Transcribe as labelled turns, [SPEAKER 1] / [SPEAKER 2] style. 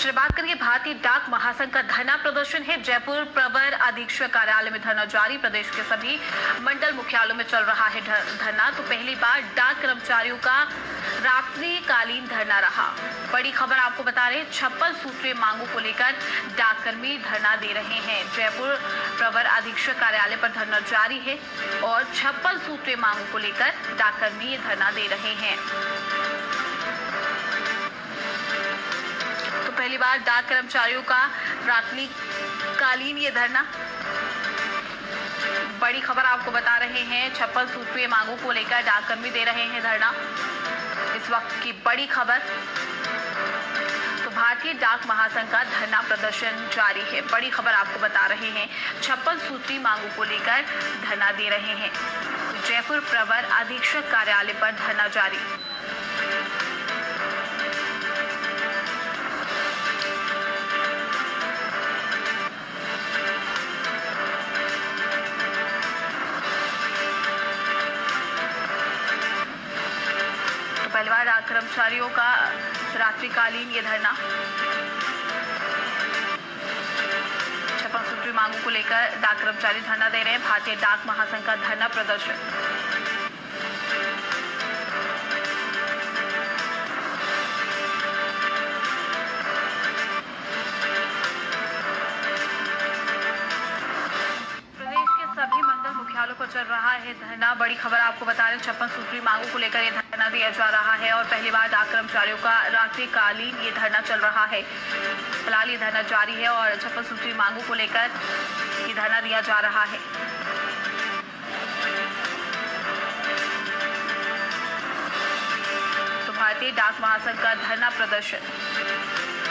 [SPEAKER 1] चलिए बात करेंगे भारतीय डाक महासंघ का धरना प्रदर्शन है। जयपुर प्रवर अधीक्षक कार्यालय में धरना जारी। प्रदेश के सभी मंडल मुख्यालयों में चल रहा है धरना। तो पहली बार डाक कर्मचारियों का रात्रिकालीन धरना रहा। बड़ी खबर आपको बता रहे हैं, 56 सूत्रीय मांगों को लेकर डाककर्मी धरना दे रहे हैं। जयपुर प्रवर अधीक्षक कार्यालय पर धरना जारी है और 56 सूत्रीय मांगों को लेकर डाककर्मी ये धरना दे रहे हैं। तो पहली बार डाक कर्मचारियों का रात्रिकालीन ये धरना। बड़ी खबर आपको बता रहे हैं, 56 सूत्रीय मांगों को लेकर डाककर्मी दे रहे हैं धरना। इस वक्त की बड़ी खबर, तो भारतीय डाक महासंघ का धरना प्रदर्शन जारी है। बड़ी खबर आपको बता रहे हैं, 56 सूत्रीय मांगों को लेकर धरना दे रहे हैं। जयपुर प्रवर अधीक्षक कार्यालय पर धरना जारी। पहली बार डाक कर्मचारियों का रात्रिकालीन ये धरना। 56 सूत्रीय मांगों को लेकर डाक कर्मचारी धरना दे रहे हैं। भारतीय डाक महासंघ का धरना प्रदर्शन। मुख्यालयों पर चल रहा है धरना। बड़ी खबर आपको बता रहे हैं, 56 सूत्रीय मांगों को लेकर ये धरना दिया जा रहा है और पहली बार डाक कर्मचारियों का रात्रिकालीन ये धरना चल रहा है। फिलहाल ये धरना जारी है और 56 सूत्रीय मांगों को लेकर ये धरना दिया जा रहा है। तो भारतीय डाक महासंघ का धरना प्रदर्शन।